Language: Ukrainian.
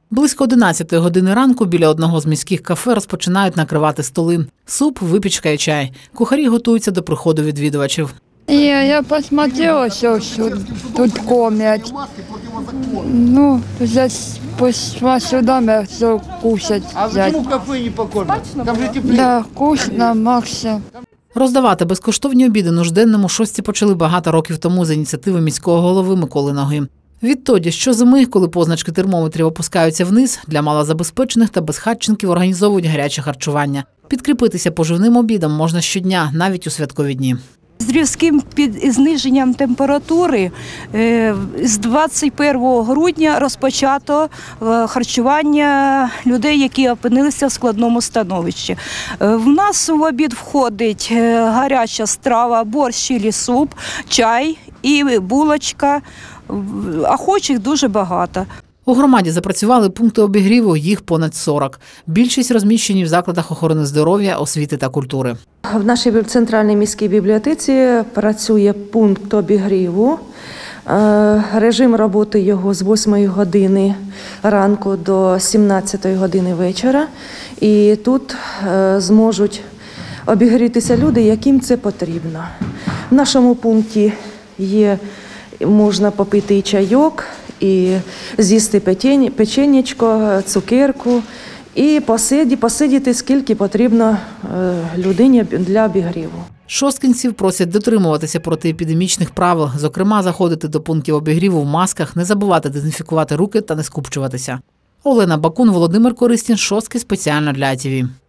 Близько 11 години ранку біля одного з міських кафе розпочинають накривати столи. Суп, випічка і чай. Кухарі готуються до приходу відвідувачів. Я посмотрела, что тут кормят. Ну, пошла сюда, все кушать. А почему в кафе не покормят? Там же теплее. Да, вкусно, Макса. Роздавати безкоштовні обіди нужденному шостці почали багато років тому з ініціативи міського голови Миколи Ноги. Відтоді, щозими, коли позначки термометрів опускаються вниз, для малозабезпечених та безхатченків організовують гаряче харчування. Підкріпитися поживним обідом можна щодня, навіть у святкові дні. З різким зниженням температури з 21 грудня розпочато харчування людей, які опинилися в складному становищі. В нас в обід входить гаряча страва, борщ чи суп, чай і булочка. Охочих дуже багато. У громаді запрацювали пункти обігріву, їх понад 40. Більшість розміщені в закладах охорони здоров'я, освіти та культури. В нашій центральній міській бібліотеці працює пункт обігріву. Режим роботи його з 8 години ранку до 17 години вечора. І тут зможуть обігрітися люди, яким це потрібно. В нашому пункті можна попити і чайок, і з'їсти печенечко, цукерку, і посидіти, скільки потрібно людині для обігріву. Шосткинців просять дотримуватися протиепідемічних правил, зокрема, заходити до пунктів обігріву в масках, не забувати дезінфікувати руки та не скупчуватися. Олена Бакун, Володимир Користін, Шостки спеціально для АТВ.